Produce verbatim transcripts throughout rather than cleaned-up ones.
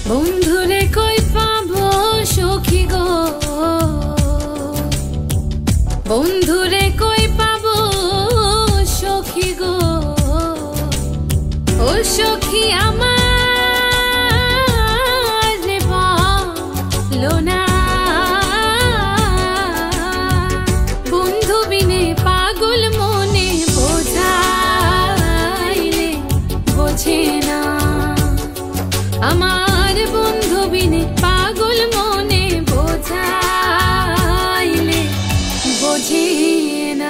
বন্ধুরে কই পাবো সখী গো, বন্ধুরে কই পাবো সখী গো, ও সখী আমার রে বলো না, বন্ধু বিনে পাগল মনে বোঝাইলে বোঝে না, আমার বন্ধু বিনে পাগল মনে বোঝাইলে বোঝে না।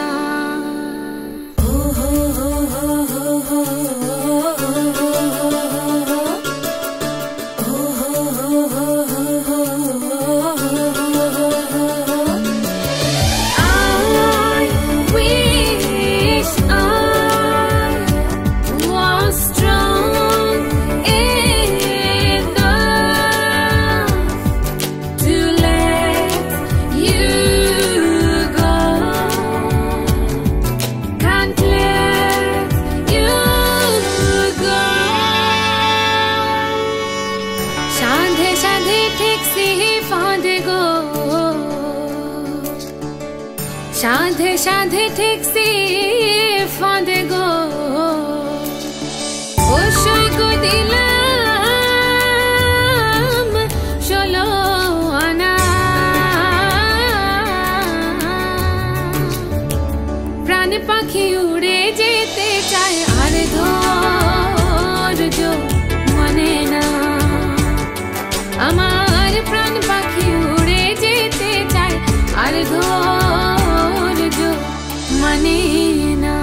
সাধে সাধে ঠেকসি ফাঁদে গো, সাধে সাধে ঠেকসি ফাঁদে গো, ও সৈকো দিলাম ষোলো আনা, প্রাণ পাখি উড়ে যেতে চায় আর ধৈর্য মানে না, আমার প্রাণ পাখি উড়ে যেতে চায় আর ধৈর্য মানে না।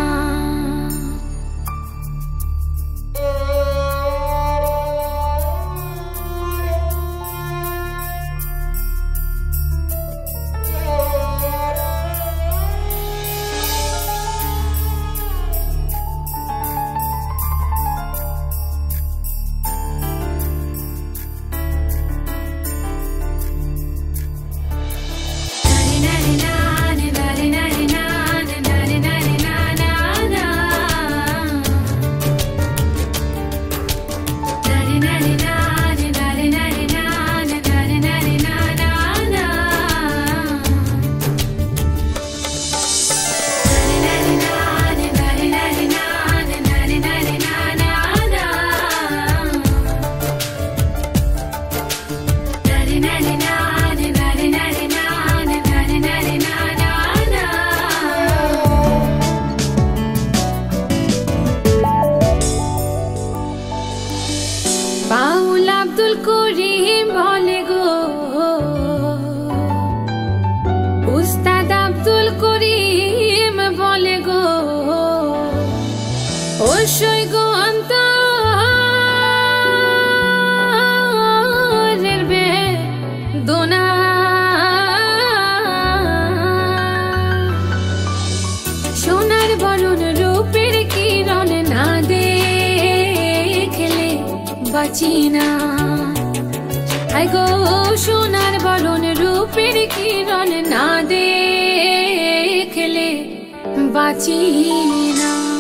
বাউল আব্দুল করিম বলে গো, উস্তাদ আব্দুল করিম বলে গো, ও সই গো অন্তরের বেদনা, সোনার বরণ রূপের কিরণ না দেখলে বাঁচি না, আই গো সোনার বরণ রূপের কিরণ না দেখলে বাঁচি না।